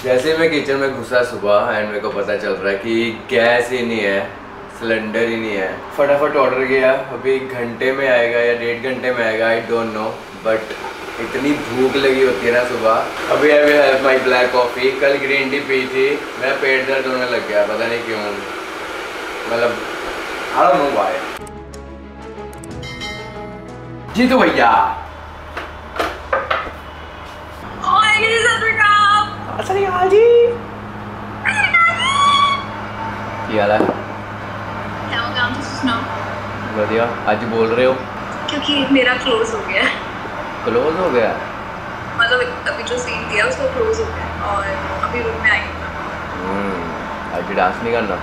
जैसे मैं किचन में घुसा सुबह एंड मेरे को पता चल रहा है कि गैस ही नहीं है, सिलेंडर ही नहीं है। फटाफट ऑर्डर किया, अभी 1 घंटे में आएगा या 1.5 घंटे में आएगा, आई डोंट नो। बट इतनी भूख लगी होती है ना सुबह। अभी I will have my black coffee. कल ग्रीन टी पी थी, मेरा पेट दर्द होने लग गया, पता नहीं क्यों, मतलब आई डोंट नो व्हाई। जी तो भैया सतरीकाल जी, ਕੀ ਹਾਲ ਹੈ? ਵਧੀਆ। ਅੱਜ बोल रहे हो क्योंकि मेरा क्लोज हो गया। क्लोज हो गया मतलब अभी जो सीन दिया उसको क्लोज हो गया और अभी रूम में आई हूँ। आज डांस नहीं करना?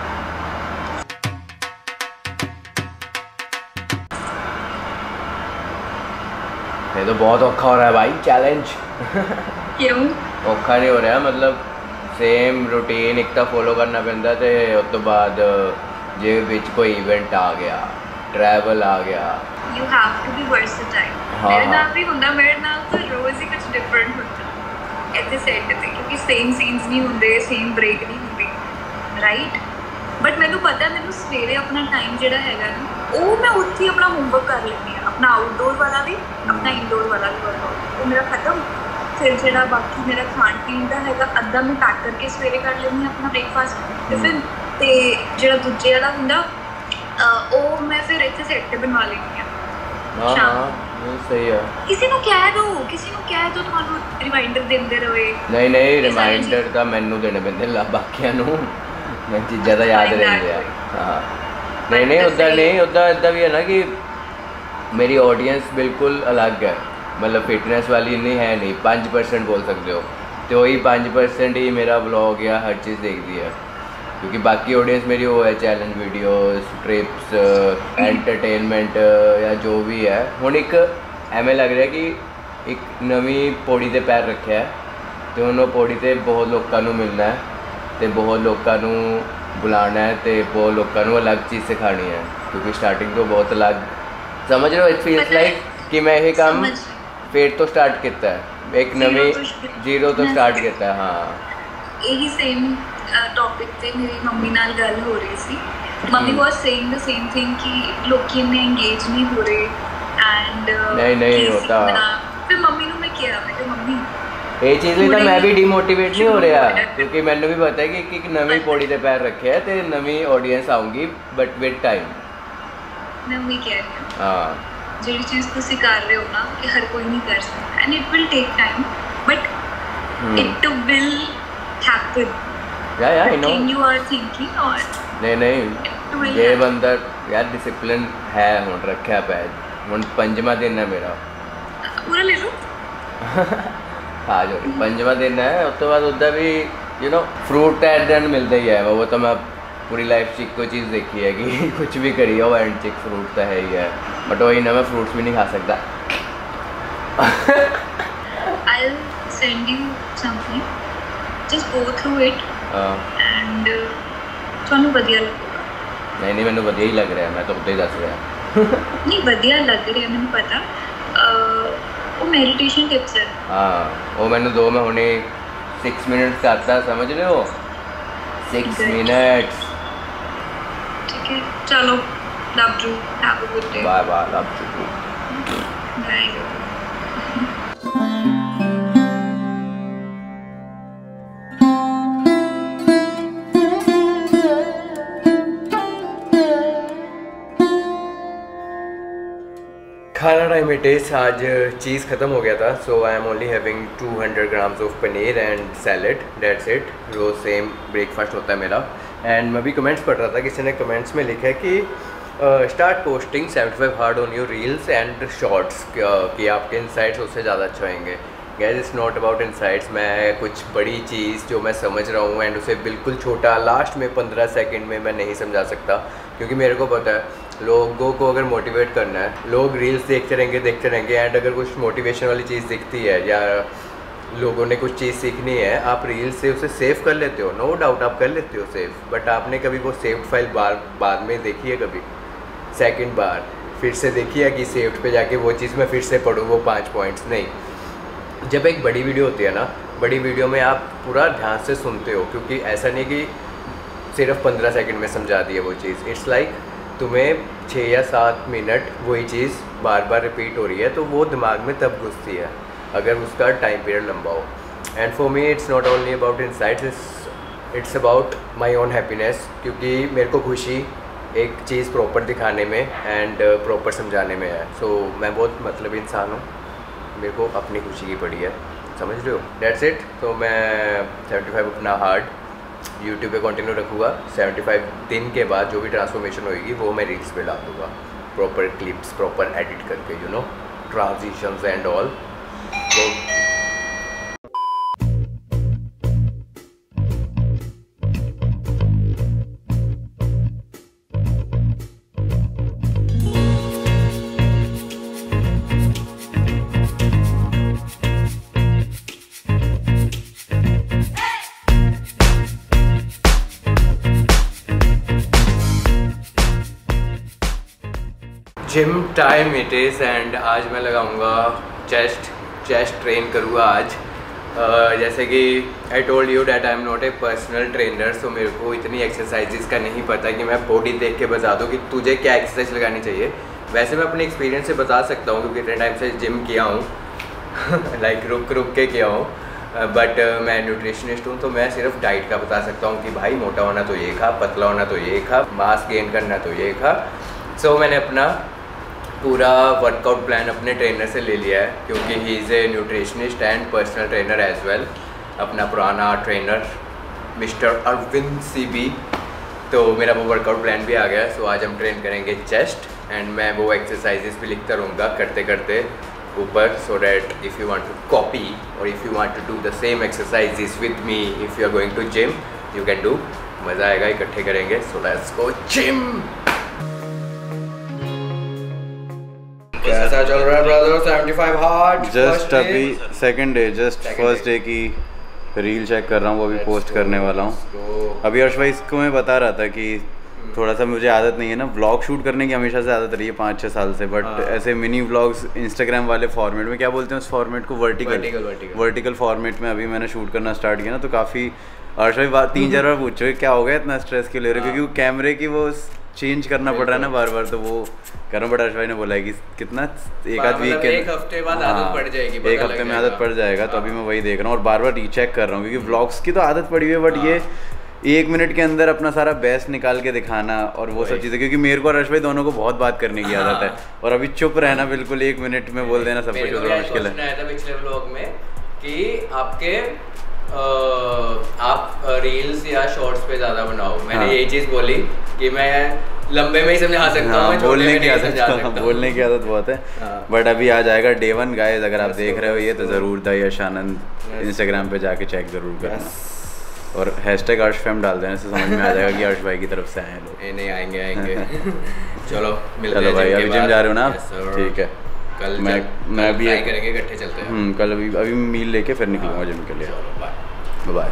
ये तो बहुत औखा हो रहा है भाई, चैलेंज। क्यों औखा नहीं हो रहा, मतलब सेम रूटीन एक तो फॉलो करना पैंदा ते उस तो बाद जे विच कोई इवेंट आ गया, ट्रैवल आ गया। You have to be versatile. मेरे नाल भी हुंदा, मेरे नाल तो रोज ही कुछ डिफरेंट होता ऐसे सेट ते, क्योंकि सेम सीन्स नहीं हुंदे, सेम ब्रेक नहीं हुंदी, राइट। बट मैनू पता, मैनू सवेरे अपना टाइम जिहड़ा हैगा ना वो मैं उत्थे ही अपना होमवर्क कर लेनी है, अपना आउटडोर वाला भी, अपना इनडोर वाला भी वर्कआउट वो मेरा खत्म। फिर जो बाकी मेरा खान पीन का है अद्धा मैं पैक करके सवेरे कर लेनी अपना ब्रेकफास्ट टिफिन, तो जो दूजे वाला होंगे वो मैं फिर इतने सेट बनवा लेनी सही है। किसी को कह दो, किसी को कह दो, तुहानू रिमाइंडर देंदे रहे। नहीं रिमाइंडर तो मैनू देने पैंदे, बाकियां नू मैं चीज़ां दा याद रहिंदे आ। हाँ नहीं उदा नहीं, उदा इदा भी है ना कि मेरी ऑडियंस बिल्कुल अलग है, मतलब फिटनेस वाली इन्नी है नहीं, 5% बोल सकते हो, तो वही 5% ही मेरा व्लॉग या हर चीज़ देखती है, क्योंकि बाकी ऑडियंस मेरी वो है चैलेंज वीडियोस, ट्रिप्स, एंटरटेनमेंट या जो भी है। हुण एक एवें लग रहा है कि एक नवी पौड़ी ते पैर रखा है, तो उन्होंने पौड़ी ते बहुत लोगों को मिलना है, तो बहुत लोगों को बुलाना है, तो बहुत लोगों को अलग चीज़ सिखानी है, क्योंकि स्टार्टिंग तो बहुत अलग, समझ रहे हो, इट फील्स लाइक कि मैं यही काम फिर तो स्टार्ट किया है, एक नवी जीरो तो स्टार्ट किया है। हाँ यही सेम टॉपिक पे मेरी मम्मी नाल गल हो रही सी। Mummy was saying the same thing कि लोग इन्ने एंगेज नहीं हो रहे एंड नहीं होता। फिर मम्मी ने मैं किया, मैं कहा मम्मी ये चीज़ लिए तो मैं भी डिमोटिवेट नहीं हो रहा, क्योंकि मैंने भी पता है कि एक नवी पौड़ी से पैर रखे है, तो नवी ऑडियंस आऊँगी, बट विद टाइम। मैं वही कह रही हूँ, हाँ जी चीज़ तुसी कर रहे हो ना कि हर कोई नहीं कर सकता, and it will take time, but it will happen. I know you are thinking और नहीं ये बंदा यार डिसिप्लिन है, हुण रखा पै, हुण 5वां दिन है मेरा, पूरा ले लो। हाँ जो 5वां दिन है, उस तो बाद उदा भी you know fruit at the end मिलता ही है, वो तो मैं पूरी लाइफ च कोई चीज़ देखी है कि कुछ भी करी हो एंड चिक फ्रूट तो है ही है, बट वही ना मैं फ्रूट्स भी नहीं खा सकता। I'll send you something, just go through it and ਤੁਹਾਨੂੰ ਵਧੀਆ ਲੱਗੇਗਾ। नहीं ਮੈਨੂੰ ਵਧੀਆ ਹੀ ਲੱਗ ਰਿਹਾ, मैं तो उदा ही दस रहा नहीं ਵਧੀਆ ਲੱਗ ਰਿਹਾ ਮੈਨੂੰ पता। वो मेडिटेशन टिप्स है। हाँ वो मैंने दो, मैं हुणे 6 मिनट्स करता, समझ रहे हो, 6 मिनट्स। ठीक है चलो, love you, have a good day, bye bye, love you, bye. खाना टाइम इट इज़। आज चीज़ ख़त्म हो गया था, so I am only having 200 grams of paneer and salad, that's it. रोज़ सेम ब्रेकफास्ट होता है मेरा। एंड मैं भी कमेंट्स पढ़ रहा था, किसी ने कमेंट्स में लिखा है कि start posting 75 hard on your reels and shorts, कि आपके इनसाइट्स उससे ज़्यादा अच्छे होंगे। Guess it's not about insights, मैं कुछ बड़ी चीज़ जो मैं समझ रहा हूँ एंड उसे बिल्कुल छोटा लास्ट में 15 सेकंड में मैं नहीं समझा सकता, क्योंकि मेरे को पता है लोगों को अगर मोटिवेट करना है, लोग रील्स देखते रहेंगे एंड अगर कुछ मोटिवेशन वाली चीज़ दिखती है या लोगों ने कुछ चीज़ सीखनी है, आप रील्स से उसे सेव कर लेते हो, नो डाउट आप कर लेते हो सेव, बट आपने कभी वो सेव्ड फाइल बाद में देखी है, कभी सेकंड बार फिर से देखी है कि सेव्ड पे जाके वो चीज़ मैं फिर से पढ़ूँ वो 5 पॉइंट्स? नहीं। जब एक बड़ी वीडियो होती है ना, बड़ी वीडियो में आप पूरा ध्यान से सुनते हो, क्योंकि ऐसा नहीं कि सिर्फ 15 सेकंड में समझा दी है वो चीज़। इट्स लाइक तुम्हें 6 या 7 मिनट वही चीज़ बार बार रिपीट हो रही है, तो वो दिमाग में तब घुसती है अगर उसका टाइम पीरियड लंबा हो। And for me it's not only about insights, it's about my own happiness, क्योंकि मेरे को खुशी एक चीज़ प्रॉपर दिखाने में एंड प्रॉपर समझाने में है। सो मैं बहुत मतलब इंसान हूँ, मेरे को अपनी खुशी की पड़ी है, समझ रहे हो। That's it. तो मैं 75 अपना हार्ड यूट्यूब पे कंटिन्यू रखूँगा। 75 दिन के बाद जो भी ट्रांसफॉर्मेशन होगी वो मैं रील्स पे डाल दूँगा, प्रॉपर क्लिप्स प्रॉपर एडिट करके, you know, transitions and all. तो gym time it is and आज मैं लगाऊंगा चेस्ट ट्रेन करूँगा आज। जैसे कि I told you that I am not a personal trainer, so मेरे को इतनी एक्सरसाइजेस का नहीं पता कि मैं बॉडी देख के बता दूँ कि तुझे क्या एक्सरसाइज लगानी चाहिए। वैसे मैं अपने एक्सपीरियंस से बता सकता हूँ क्योंकि इतने टाइम से जिम किया हूँ लाइक रुक के किया हूँ, बट मैं न्यूट्रिशनिस्ट हूँ, तो मैं सिर्फ डाइट का बता सकता हूँ कि भाई मोटा होना तो ये खा, पतला होना तो ये खा, मास गेन करना तो ये खा। सो मैंने अपना पूरा वर्कआउट प्लान अपने ट्रेनर से ले लिया है, क्योंकि he is a nutritionist and personal trainer as well, अपना पुराना ट्रेनर मिस्टर अरविंद सीबी। तो मेरा वो वर्कआउट प्लान भी आ गया। सो आज हम ट्रेन करेंगे चेस्ट एंड मैं वो एक्सरसाइजेस भी लिखता रहूँगा करते करते ऊपर, so that if you want to copy और if you want to do the same exercises with me, if you are going to gym, you can do. मज़ा आएगा, इकट्ठे करेंगे। So let's go gym. कैसा चल रहा है ब्रदर 75 हार्ड? जस्ट अभी second day, just first day की रील चेक कर रहा हूँ, वो भी पोस्ट करने वाला हूँ। अभी अर्श भाई इसको मैं बता रहा था कि थोड़ा सा मुझे आदत नहीं है ना व्लॉग शूट करने की, हमेशा से आदत रही है 5-6 साल से, बट ऐसे मिनी व्लॉग्स इंस्टाग्राम वाले फॉर्मेट में, क्या बोलते हैं उस फॉर्मेट को, वर्टिकल फॉर्मेट में अभी मैंने शूट करना स्टार्ट किया ना, तो काफ़ी अर्श भाई 3-4 बार पूछो क्या हो गया इतना स्ट्रेस क्यों ले रहे हो, क्योंकि कैमरे की वो चेंज करना पड़ रहा है ना बार बार, तो वो कर रहा हूँ। बट अर्श भाई ने बोला है कि कितना एक आध वीक के, एक हफ्ते बाद आदत पड़ जाएगी, एक हफ्ते में आदत पड़ जाएगा। तो अभी मैं वही देख रहा हूँ और बार बार रीचेक कर रहा हूँ, क्योंकि व्लॉग्स की तो आदत पड़ी हुई है, बट ये 1 मिनट के अंदर अपना सारा बेस्ट निकाल के दिखाना और वो सब चीज़ें, क्योंकि मेरे को और अर्श भाई दोनों को बहुत बात करने की आदत है, और अभी चुप रहना बिल्कुल 1 मिनट में बोल देना सब कुछ थोड़ा मुश्किल है। आया था पिछले व्लॉग में कि आपके आप रील्स या शॉर्ट्स पे ज़्यादा बनाओ, मैंने यही चीज़ बोली कि मैं लंबे में ही समझा सकता हूँ, बोलने की आदत बहुत है। बट अभी आ जाएगा Day 1 गाइस, अगर आप देख रहे हो ये तो ज़रूर द यश आनंद इंस्टाग्राम पे जाके चेक ज़रूर करना, और हैशटैग अर्शफैम डाल देने से समझ में आ जाएगा कि अर्श भाई की तरफ से आए लोग। नहीं आएंगे चलो मिलते हैं। चलो भाई अभी जिम जा रहे हो ना? ठीक है, कल मैं भी करेंगे, इकट्ठे चलते हैं। कल अभी मील लेके फिर निकलूंगा जिम के लिए। Bye bye.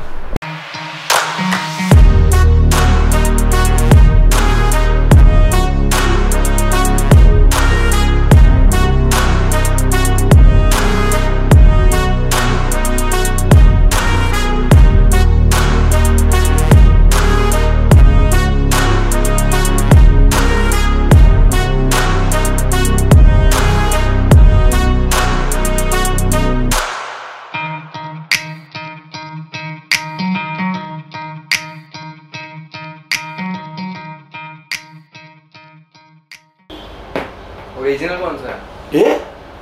ओरिजिनल कौन सा है? ये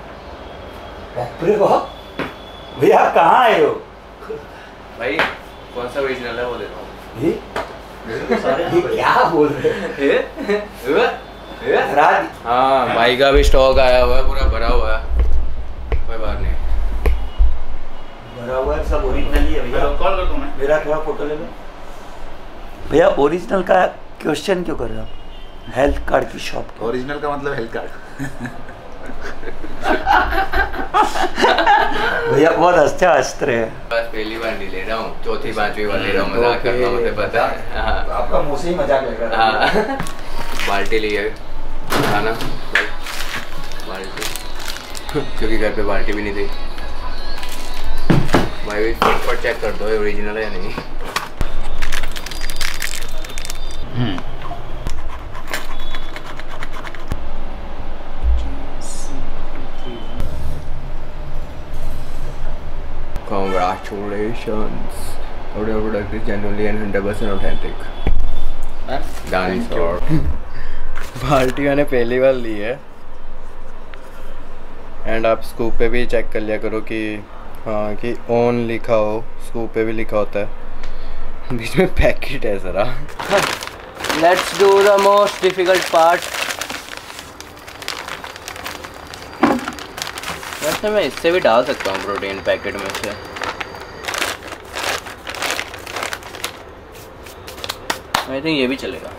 भैया आप कहाँ आए हो? भाई कौन सा ओरिजिनल है वो देता हूँ। ये क्या बोल रहे हैं? हाँ भाई का भी स्टॉक आया हुआ है, पूरा भरा हुआ है, कोई बात नहीं। भरा हुआ है, सब ओरिजिनल ही है भैया। कॉल कर दूँ मैं? मेरा थोड़ा फोटो ले लो भैया। ओरिजिनल का क्वेश्चन क्यों कर रहे हो? हेल्थ कार्ड की शॉप। ओरिजिनल का मतलब हेल्थ कार्ड। भैया बहुत हंसते रहे। बस पहली बार नहीं ले रहा हूँ, 4th-5वीं बार ले रहा हूँ, मजाक कर रहा हूँ, मुझे पता है। आपका मुँह से ही मजाक लग रहा है। बाल्टी ली है खाना, बाल्टी क्योंकि घर पे बाल्टी भी नहीं थी। भाई फटफट चेक कर दो ओरिजिनल है या नहीं। Congratulations. Your product is genuinely and 100% authentic. Dinosaur. बाल्टी मैंने पहली बार ली है एंड आप स्कूप पे भी चेक कर लिया करो कि हाँ कि ऑन लिखा हो, स्कूप पे भी लिखा होता है, बीच में पैकेट है ज़रा। Let's do the most difficult part. वैसे मैं इससे भी डाल सकता हूँ प्रोटीन पैकेट में से। आई थिंक ये भी चलेगा।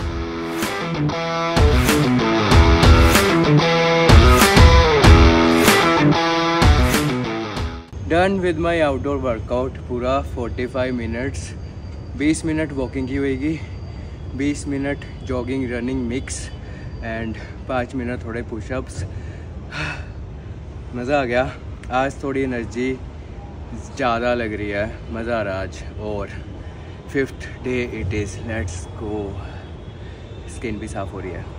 Done with my outdoor workout. पूरा 45 मिनट्स, 20 मिनट वॉकिंग की होगी, 20 minute jogging running mix and 5 minute थोड़े पुशअप्स। मज़ा आ गया। आज थोड़ी एनर्जी ज़्यादा लग रही है, मज़ा आ रहा है आज। और 5th day it is. Let's go. Skin भी साफ हो रही है।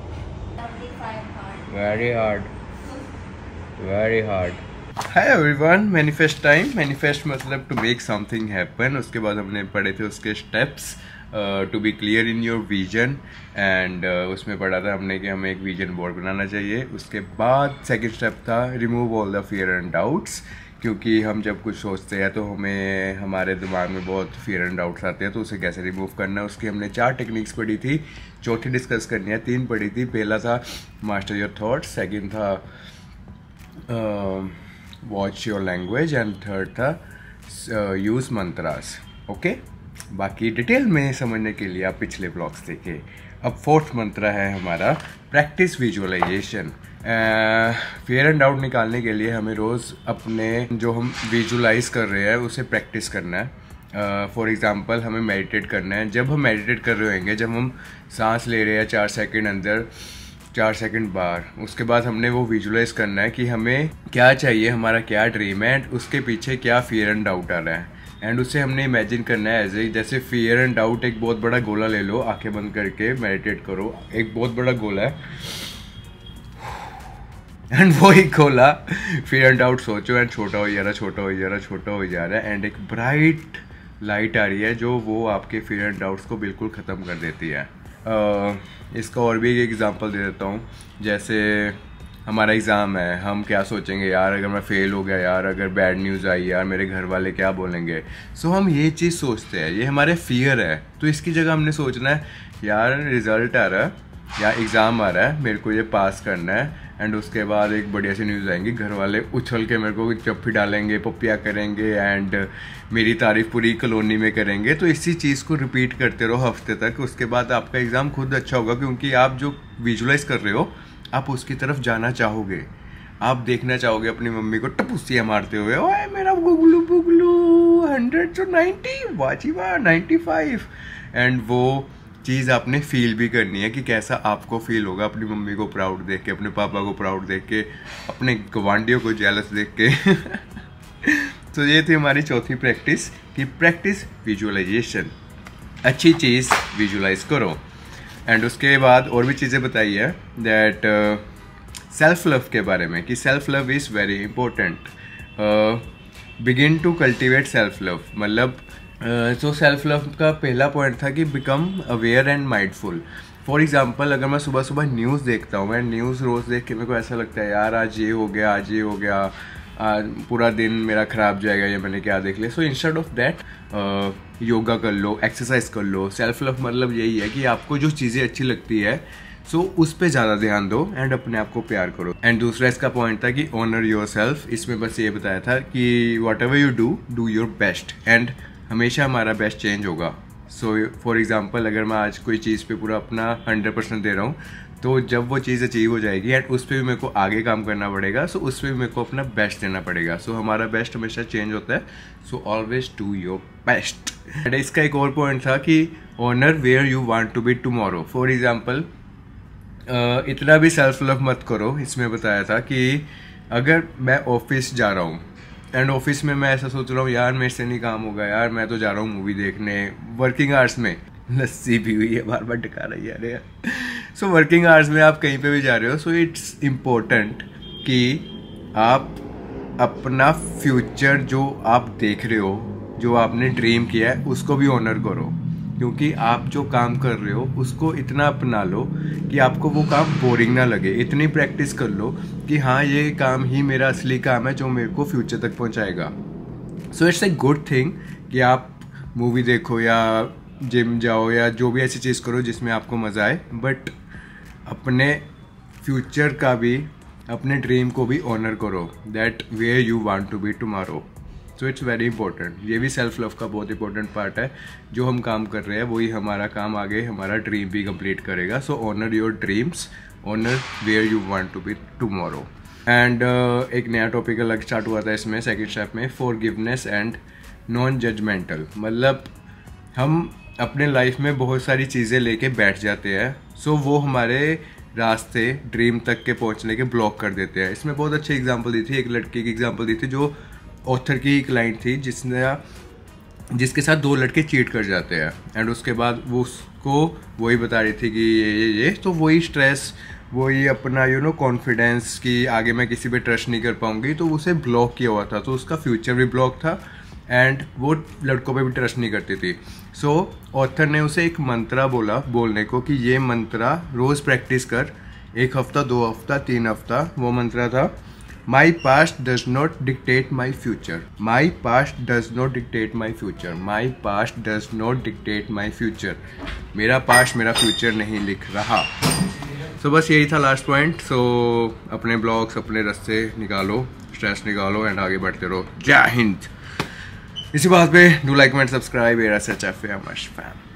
Very hard, very hard. Hi everyone, manifest time. Manifest मतलब टू मेक समथिंग हैपन। उसके बाद हमने पढ़े थे उसके steps, to be clear in your vision and उसमें पढ़ा था हमने कि हमें एक विजन बोर्ड बनाना चाहिए। उसके बाद सेकंड स्टेप था remove all the fear and doubts, क्योंकि हम जब कुछ सोचते हैं तो हमें हमारे दिमाग में बहुत फियर एंड डाउट्स आते हैं, तो उसे कैसे रिमूव करना है। उसकी हमने 4 टेक्निक्स पढ़ी थी, चौथी डिस्कस करनी है। 3 पढ़ी थी। पहला था मास्टर योर थॉट्स, सेकंड था watch your language and third था यूज़ मंत्रास। ओके, बाकी डिटेल में समझने के लिए आप पिछले ब्लॉग्स देखें। अब 4th मंत्र है हमारा practice visualisation. Fear and doubt निकालने के लिए हमें रोज़ अपने जो हम विजुलाइज कर रहे हैं उसे प्रैक्टिस करना है। फॉर एग्ज़ाम्पल हमें मेडिटेट करना है। जब हम मेडिटेट कर रहे होंगे, जब हम सांस ले रहे हैं 4 सेकंड अंदर 4 सेकंड बाहर, उसके बाद हमने वो विजुलाइज करना है कि हमें क्या चाहिए, हमारा क्या ड्रीम है, उसके पीछे क्या फियर एंड डाउट आ रहा है। एंड उसे हमने इमेजिन करना है एज ए, जैसे फियर एंड डाउट एक बहुत बड़ा गोला ले लो, आंखें बंद करके मेडिटेट करो। एक बहुत बड़ा गोला है एंड वो ही गोला फियर एंड डाउट सोचो एंड छोटा हो जा रहा, छोटा हो जा रहा, छोटा हो जा रहा है एंड एक ब्राइट लाइट आ रही है जो वो आपके फियर एंड डाउट्स को बिल्कुल ख़त्म कर देती है। इसका और भी एक एग्जांपल दे देता हूँ। जैसे हमारा एग्ज़ाम है, हम क्या सोचेंगे, यार अगर मैं फ़ेल हो गया, यार अगर बैड न्यूज़ आई, यार मेरे घर वाले क्या बोलेंगे। सो हम ये चीज़ सोचते हैं, ये हमारे फियर है। तो इसकी जगह हमने सोचना है यार रिज़ल्ट आ रहा है या एग्ज़ाम आ रहा है, मेरे को ये पास करना है। एंड उसके बाद एक बढ़िया सी न्यूज़ आएंगी, घर वाले उछल के मेरे को चप्पी डालेंगे, पपिया करेंगे एंड मेरी तारीफ पूरी कॉलोनी में करेंगे। तो इसी चीज़ को रिपीट करते रहो हफ्ते तक। उसके बाद आपका एग्ज़ाम खुद अच्छा होगा, क्योंकि आप जो विजुलाइज कर रहे हो आप उसकी तरफ जाना चाहोगे। आप देखना चाहोगे अपनी मम्मी को टपुसियाँ मारते हुए, ओए मेरा गुगलू बुगलू 100 to 90 वाजीबा 95। एंड वो चीज़ आपने फील भी करनी है कि कैसा आपको फील होगा अपनी मम्मी को प्राउड देख के, अपने पापा को प्राउड देख के, अपने गवांडियों को जेलस देख के। तो ये थी हमारी चौथी प्रैक्टिस कि प्रैक्टिस विजुअलाइजेशन। अच्छी चीज़ विजुअलाइज करो। एंड उसके बाद और भी चीज़ें बताई है दैट सेल्फ लव के बारे में कि self love is very important. Begin to cultivate self love. मतलब तो सेल्फ लव का पहला पॉइंट था कि become aware and mindful. For example अगर मैं सुबह सुबह न्यूज़ देखता हूँ, मैं न्यूज़ रोज़ देख के मेरे को ऐसा लगता है यार आज ये हो गया, आज ये हो गया, आज पूरा दिन मेरा ख़राब जाएगा, ये मैंने क्या देख लिया। So instead of that yoga कर लो, एक्सरसाइज कर लो। सेल्फ लव मतलब यही है कि आपको जो चीज़ें अच्छी लगती है सो उस पर ज़्यादा ध्यान दो एंड अपने आप को प्यार करो। एंड दूसरा इसका पॉइंट था कि ऑनर योर सेल्फ। इसमें बस ये बताया था कि whatever you do your best and हमेशा हमारा बेस्ट चेंज होगा। सो फॉर एग्जाम्पल अगर मैं आज कोई चीज़ पे पूरा अपना 100% दे रहा हूँ, तो जब वो चीज़ अचीव हो जाएगी एंड उस पर भी मेरे को आगे काम करना पड़ेगा। सो उस पर भी मेरे को अपना बेस्ट देना पड़ेगा। सो हमारा बेस्ट हमेशा चेंज होता है। So always do your best. And इसका एक और पॉइंट था कि honour where you want to be tomorrow. For example इतना भी सेल्फ लव मत करो। इसमें बताया था कि अगर मैं ऑफिस जा रहा हूँ एंड ऑफिस में मैं ऐसा सोच रहा हूँ यार मेरे से नहीं काम होगा यार, मैं तो जा रहा हूँ मूवी देखने। वर्किंग आवर्स में लस्सी भी हुई है, बार बार टका रही है अरे। सो वर्किंग आवर्स में आप कहीं पे भी जा रहे हो, सो इट्स इम्पोर्टेंट कि आप अपना फ्यूचर जो आप देख रहे हो, जो आपने ड्रीम किया है, उसको भी ऑनर करो। क्योंकि आप जो काम कर रहे हो उसको इतना अपना लो कि आपको वो काम बोरिंग ना लगे। इतनी प्रैक्टिस कर लो कि हाँ ये काम ही मेरा असली काम है जो मेरे को फ्यूचर तक पहुंचाएगा। So it's a good thing कि आप मूवी देखो या जिम जाओ या जो भी ऐसी चीज़ करो जिसमें आपको मज़ा आए, बट अपने फ्यूचर का भी, अपने ड्रीम को भी ऑनर करो, that where you want to be tomorrow. So it's very important. ये भी सेल्फ लव का बहुत इंपॉर्टेंट पार्ट है। जो हम काम कर रहे हैं वही हमारा काम आगे हमारा ड्रीम भी कंप्लीट करेगा। So honour your dreams, honour where you want to be tomorrow. And एक नया टॉपिक अलग स्टार्ट हुआ था इसमें सेकंड स्टेप में, फॉरगिवनेस एंड नॉन जजमेंटल। मतलब हम अपने लाइफ में बहुत सारी चीज़ें लेके बैठ जाते हैं, सो वो हमारे रास्ते ड्रीम तक के पहुंचने के ब्लॉक कर देते हैं। इसमें बहुत अच्छी एग्जांपल दी थी, एक लड़की की एग्जांपल दी थी जो ऑथर की क्लाइंट थी जिसके साथ 2 लड़के चीट कर जाते हैं। एंड उसके बाद वो उसको वही बता रही थी कि ये तो वही स्ट्रेस, वही अपना कॉन्फिडेंस कि आगे मैं किसी पे ट्रस्ट नहीं कर पाऊंगी, तो उसे ब्लॉक किया हुआ था। तो उसका फ्यूचर भी ब्लॉक था एंड वो लड़कों पे भी ट्रस्ट नहीं करती थी। सो ऑथर ने उसे एक मंत्रा बोला बोलने को कि ये मंत्रा रोज़ प्रैक्टिस कर, 1 हफ्ता 2 हफ्ता 3 हफ्ता। वो मंत्रा था, My past does not dictate my future. My past does not dictate my future. My past does not dictate my future. मेरा पास्ट मेरा फ्यूचर नहीं लिख रहा। सो बस यही था लास्ट पॉइंट। सो अपने ब्लॉग्स, अपने रास्ते निकालो, स्ट्रेस निकालो एंड आगे बढ़ते रहो। जय हिंद। इसी बात पे डू लाइक एंड सब्सक्राइब। एरा सच फैम।